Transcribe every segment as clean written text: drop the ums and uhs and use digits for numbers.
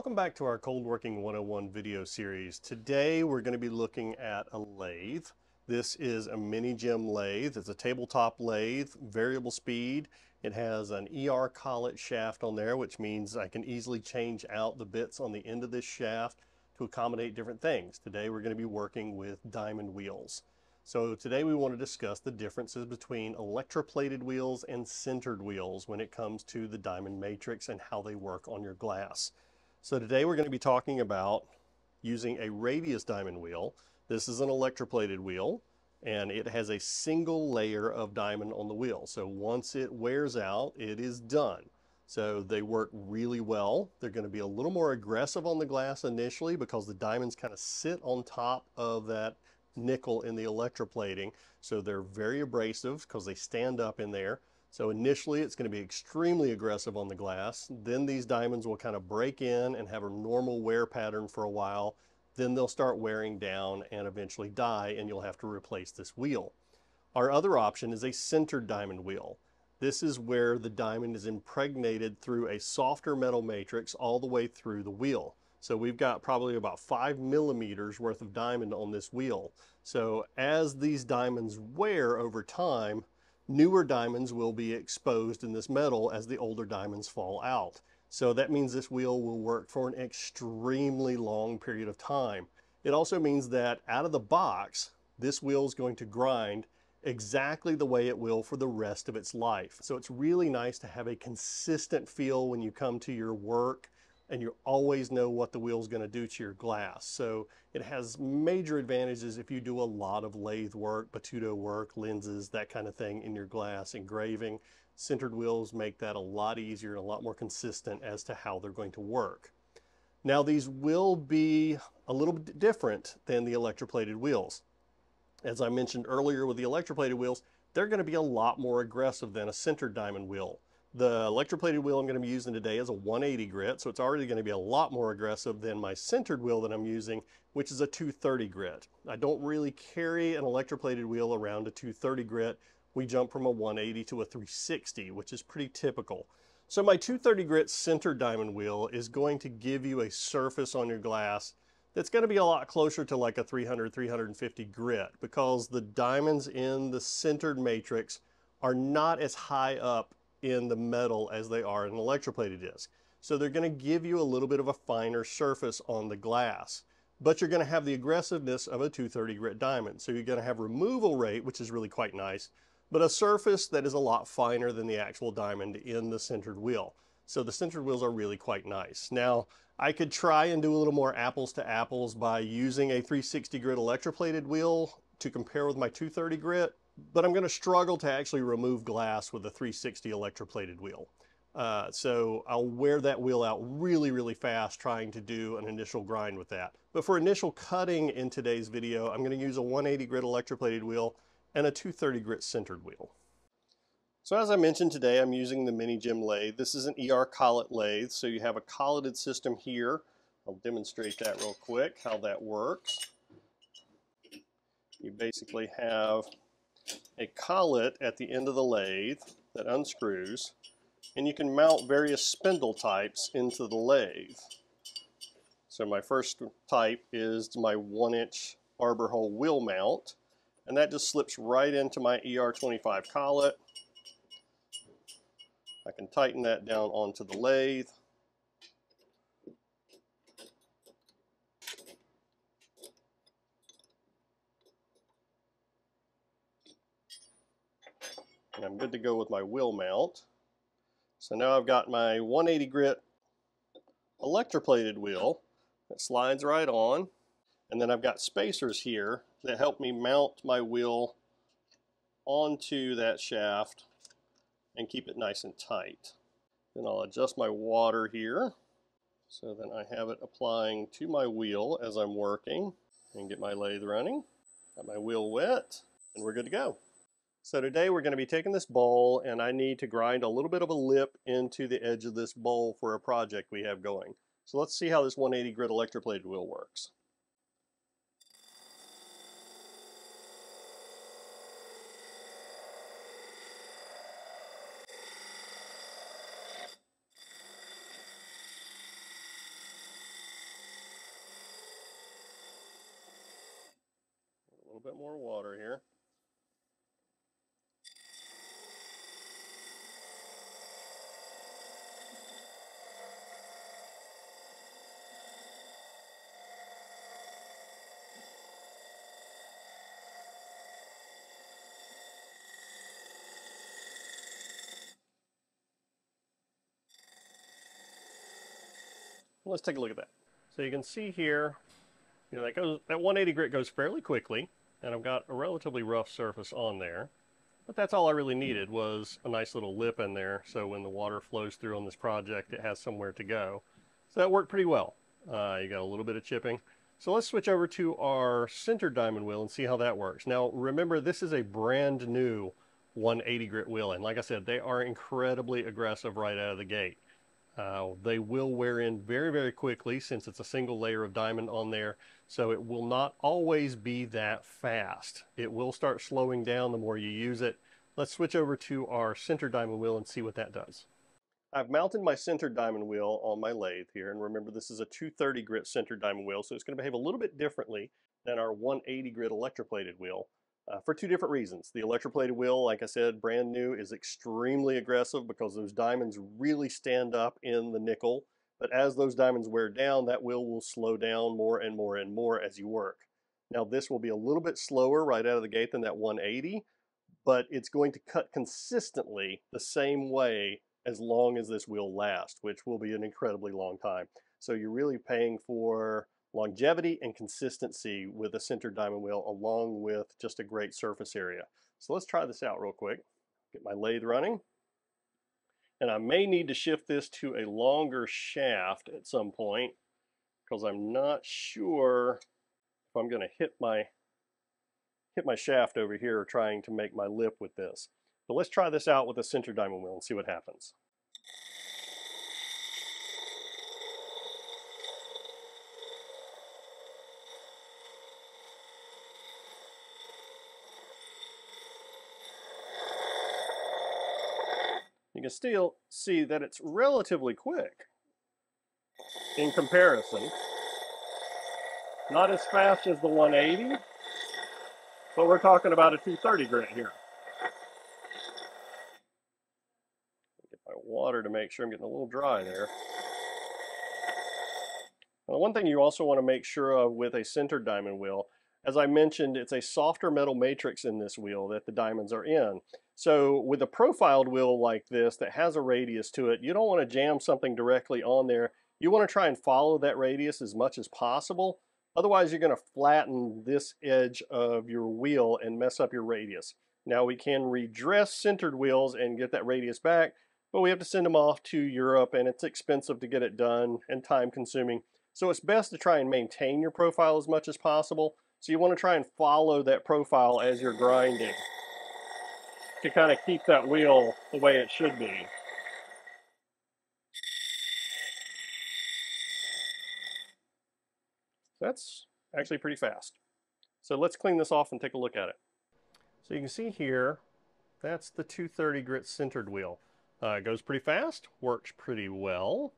Welcome back to our Coldworking 101 video series. Today we're going to be looking at a lathe. This is a mini gem lathe. It's a tabletop lathe, variable speed. It has an ER collet shaft on there, which means I can easily change out the bits on the end of this shaft to accommodate different things. Today we're going to be working with diamond wheels. So today we want to discuss the differences between electroplated wheels and sintered wheels when it comes to the diamond matrix and how they work on your glass. So today we're going to be talking about using a radius diamond wheel. This is an electroplated wheel and it has a single layer of diamond on the wheel. So once it wears out, it is done. So they work really well. They're going to be a little more aggressive on the glass initially because the diamonds kind of sit on top of that nickel in the electroplating. So they're very abrasive because they stand up in there. So initially it's going to be extremely aggressive on the glass. Then these diamonds will kind of break in and have a normal wear pattern for a while. Then they'll start wearing down and eventually die, and you'll have to replace this wheel. Our other option is a sintered diamond wheel. This is where the diamond is impregnated through a softer metal matrix all the way through the wheel. So we've got probably about 5 millimeters worth of diamond on this wheel. So as these diamonds wear over time, newer diamonds will be exposed in this metal as the older diamonds fall out. So that means this wheel will work for an extremely long period of time. It also means that out of the box, this wheel is going to grind exactly the way it will for the rest of its life. So it's really nice to have a consistent feel when you come to your work, and you always know what the wheel is going to do to your glass. So it has major advantages if you do a lot of lathe work, batuto work, lenses, that kind of thing in your glass, engraving. Sintered wheels make that a lot easier and a lot more consistent as to how they're going to work. Now these will be a little bit different than the electroplated wheels. As I mentioned earlier with the electroplated wheels, they're going to be a lot more aggressive than a sintered diamond wheel. The electroplated wheel I'm going to be using today is a 180 grit, so it's already going to be a lot more aggressive than my sintered wheel that I'm using, which is a 230 grit. I don't really carry an electroplated wheel around a 230 grit. We jump from a 180 to a 360, which is pretty typical. So my 230 grit sintered diamond wheel is going to give you a surface on your glass that's going to be a lot closer to like a 300, 350 grit because the diamonds in the sintered matrix are not as high up in the metal as they are in an electroplated disc. So they're going to give you a little bit of a finer surface on the glass, but you're going to have the aggressiveness of a 230 grit diamond. So you're going to have removal rate, which is really quite nice, but a surface that is a lot finer than the actual diamond in the sintered wheel. So the sintered wheels are really quite nice. Now, I could try and do a little more apples to apples by using a 360 grit electroplated wheel to compare with my 230 grit, but I'm going to struggle to actually remove glass with a 360 electroplated wheel. So I'll wear that wheel out really, really fast trying to do an initial grind with that. But for initial cutting in today's video, I'm going to use a 180 grit electroplated wheel and a 230 grit sintered wheel. So as I mentioned today, I'm using the mini gem lathe. This is an ER collet lathe, so you have a colleted system here. I'll demonstrate that real quick, how that works. You basically have a collet at the end of the lathe that unscrews, and you can mount various spindle types into the lathe. So my first type is my 1-inch arbor hole wheel mount, and that just slips right into my ER25 collet. I can tighten that down onto the lathe. And I'm good to go with my wheel mount. So now I've got my 180 grit electroplated wheel that slides right on. And then I've got spacers here that help me mount my wheel onto that shaft and keep it nice and tight. Then I'll adjust my water here so then I have it applying to my wheel as I'm working and get my lathe running. Got my wheel wet and we're good to go. So today we're going to be taking this bowl and I need to grind a little bit of a lip into the edge of this bowl for a project we have going. So let's see how this 180 grit electroplated wheel works. little bit more water here. Let's take a look at that. So you can see here, that 180 grit goes fairly quickly, and I've got a relatively rough surface on there. But that's all I really needed, was a nice little lip in there, so when the water flows through on this project, it has somewhere to go. So that worked pretty well. You got a little bit of chipping. So let's switch over to our sintered diamond wheel and see how that works. Now remember, this is a brand new 180 grit wheel, and like I said, they are incredibly aggressive right out of the gate. They will wear in very, very quickly since it's a single layer of diamond on there, so it will not always be that fast. It will start slowing down the more you use it. Let's switch over to our sintered diamond wheel and see what that does. I've mounted my sintered diamond wheel on my lathe here, and remember this is a 230 grit sintered diamond wheel, so it's going to behave a little bit differently than our 180 grit electroplated wheel. For two different reasons. The electroplated wheel, like I said, brand new, is extremely aggressive because those diamonds really stand up in the nickel. But as those diamonds wear down, that wheel will slow down more and more and more as you work. Now this will be a little bit slower right out of the gate than that 180, but it's going to cut consistently the same way as long as this wheel lasts, which will be an incredibly long time. So you're really paying for longevity and consistency with a sintered diamond wheel, along with just a great surface area. So let's try this out real quick. Get my lathe running. And I may need to shift this to a longer shaft at some point because I'm not sure if I'm going to hit my shaft over here trying to make my lip with this. But let's try this out with a sintered diamond wheel and see what happens. You can still see that it's relatively quick in comparison. Not as fast as the 180, but we're talking about a 230 grit here. Get my water to make sure I'm getting a little dry there. Now, one thing you also want to make sure of with a sintered diamond wheel, as I mentioned, it's a softer metal matrix in this wheel that the diamonds are in. So with a profiled wheel like this that has a radius to it, you don't want to jam something directly on there. You want to try and follow that radius as much as possible. Otherwise, you're going to flatten this edge of your wheel and mess up your radius. Now we can redress sintered wheels and get that radius back, but we have to send them off to Europe, and it's expensive to get it done and time consuming. So it's best to try and maintain your profile as much as possible. So you want to try and follow that profile as you're grinding to kind of keep that wheel the way it should be. That's actually pretty fast. So let's clean this off and take a look at it. So you can see here, that's the 230 grit sintered wheel. It goes pretty fast, works pretty well,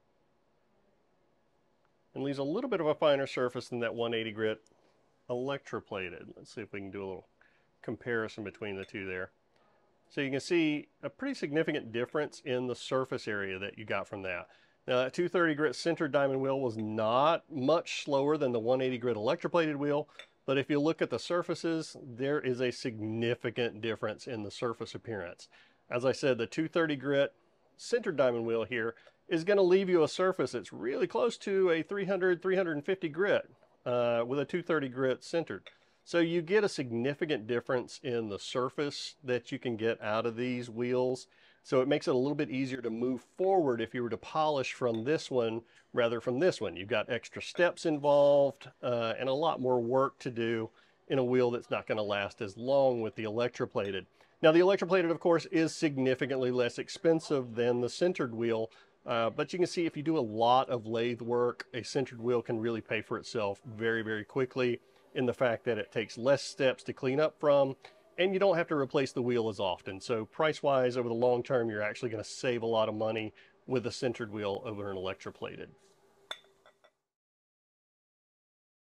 and leaves a little bit of a finer surface than that 180 grit electroplated. Let's see if we can do a little comparison between the two there. So you can see a pretty significant difference in the surface area that you got from that. Now that 230 grit sintered diamond wheel was not much slower than the 180 grit electroplated wheel, but if you look at the surfaces, there is a significant difference in the surface appearance. As I said, the 230 grit sintered diamond wheel here is going to leave you a surface that's really close to a 350 grit with a 230 grit sintered. So you get a significant difference in the surface that you can get out of these wheels. So it makes it a little bit easier to move forward if you were to polish from this one rather from this one. You've got extra steps involved and a lot more work to do in a wheel that's not going to last as long with the electroplated. Now the electroplated, of course, is significantly less expensive than the sintered wheel, but you can see if you do a lot of lathe work, a sintered wheel can really pay for itself very, very quickly in the fact that it takes less steps to clean up from, and you don't have to replace the wheel as often. So price-wise, over the long term, you're actually going to save a lot of money with a sintered wheel over an electroplated.